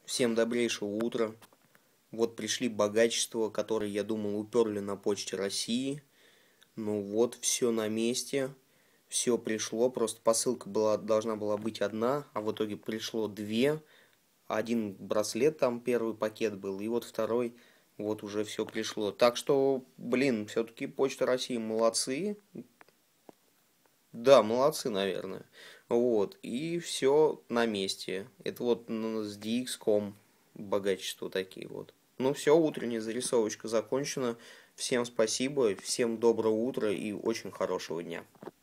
Всем добрейшего утра. Вот пришли богачества, которые, я думал, уперли на почте России. Ну вот, все на месте. Все пришло. Просто посылка должна была быть одна, а в итоге пришло две. Один браслет, там первый пакет был, и вот второй, вот уже все пришло. Так что, блин, все-таки Почта России молодцы. Да, молодцы, наверное. Вот, и все на месте. Это вот с DX.com богачества такие вот. Ну все, утренняя зарисовочка закончена. Всем спасибо, всем доброго утра и очень хорошего дня.